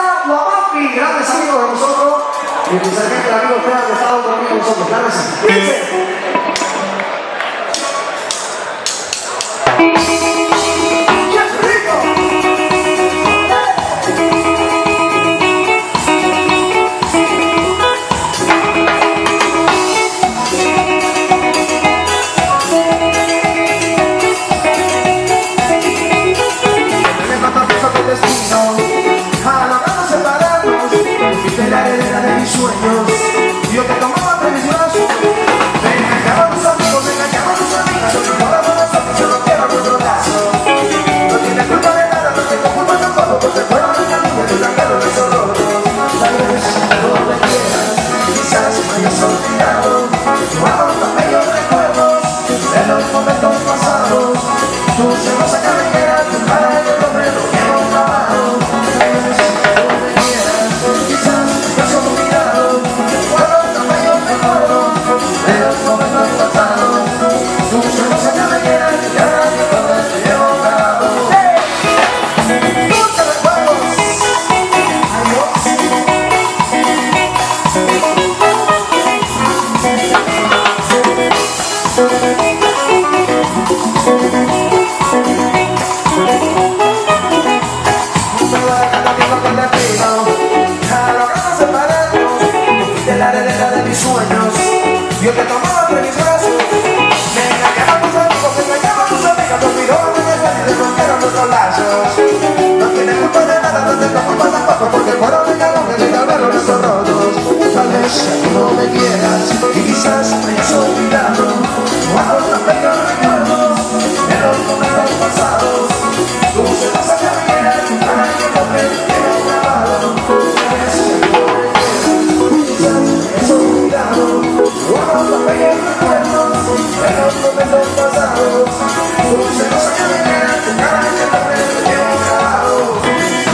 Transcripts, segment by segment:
está Guamapi, grandes amigos de nosotros. Y especialmente el amigo Esteban que estaba conmigo nosotros. Claro que sí. Fíjense. Yo te tomaba entre mis brazos, me engañaban tus amigos, me engañaban tus amigas, yo te tomaba nosotros, yo no quiero nuestro lazo. No tienes culpa de nada, no tengo culpa tampoco, porque fueron los caminos que cambiaron esos rotos. Tal vez no me quieras, quizás me hayas olvidado, guardo tan bellos recuerdos de los momentos pasados. Tu hermosa cabellera, tu cara y el nombre lo llevo grabado. Tal vez no me quieras, quizás me hayas olvidado. Yo te tomaba entre mis brazos, me engañaban tus amigos, me engañaban tus amigas, te olvidaban de besar y te rompieron nuestros lazos. No tienes culpa de nada, no tengo culpa tampoco, porque fueron los galones que cambiaron esos rotos. Tal vez no me quieras y quizás me hayas olvidado, guardo tan bellos recuerdos de los momentos pasados. Tu hermosa cabellera, tu cara y el nombre quedó grabado. Tal vez no me quieras, quizás me hayas olvidado. Guardo los bellos recuerdos de los momentos pasados. Tu hermosa cabellera, tu cara y el nombre que llevo grabado.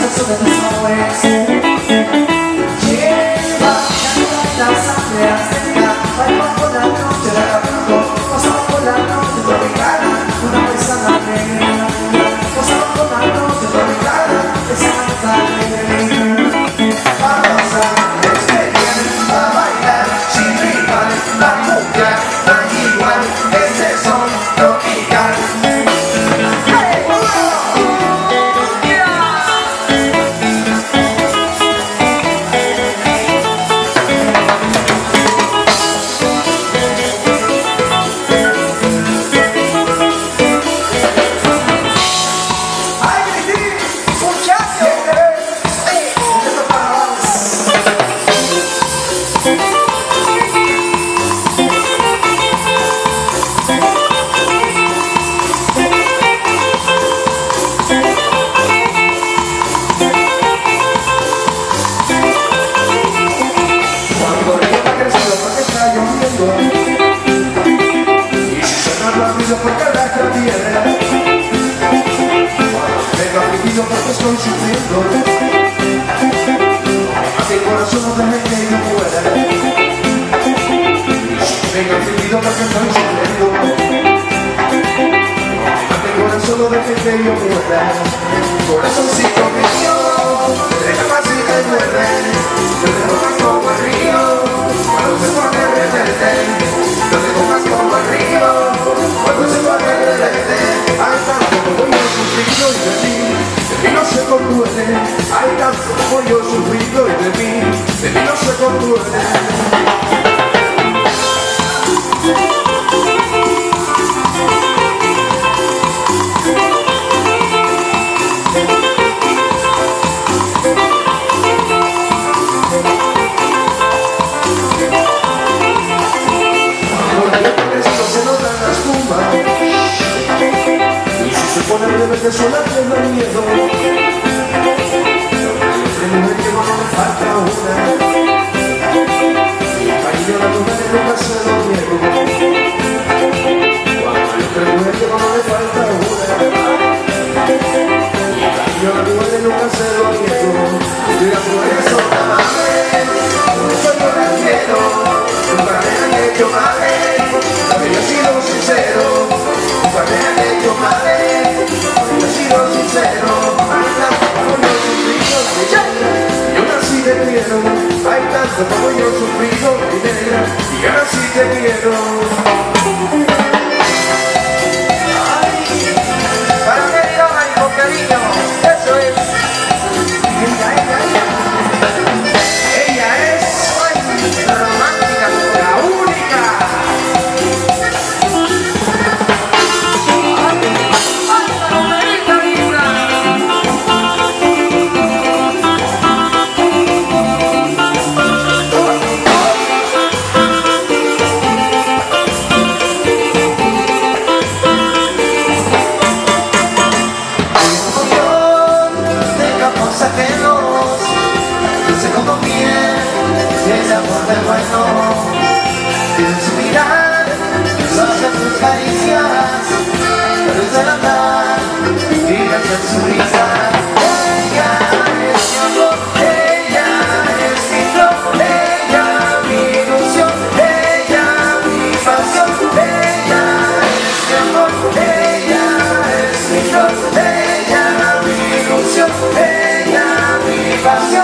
beso de mis amores. Lleva la sangre azteca, bailamos por la noche de Acapulco, pasamos por la noche tropicana, una paisana negra. Pasamos por la noche tropicana, esa nota alegre. Vamos a experimentar, a bailar sin rival, la cumbia no hay igual, ese son tropical. Porque estoy sufriendo, a mi corazón no deje que yo muera. Venga, afligido porque estoy sufriendo, a mi corazón no deje que yo muera. Corazoncito mío, deja más y te muerde, no te pongas como el río, cuando se pone rebelde, no te pongas como el río, cuando se pone rebelde. Ay, tanto como yo he sufrido y de ti no se conduele, hay tanto como yo he sufrido y de mí no se conduele. Se notan las tumbas y si se pone rebelde sola te da miedo. De mujer que no me falta una, y el cariño a la mujer nunca se lo niego. De mujer que no me falta una, y el cariño a la mujer nunca se lo niego. Y las mujeres son amables, mucho yo las quiero, nunca me han hecho males, también he sido sincero, nunca me han hecho males, también he sido sincero. Hay tanto como yo he sufrido, mi negra, y ahora sí te quiero. Ay, para un querido amigo, cariño, eso es. Ella es la romántica, la única. Ella, mi pasión.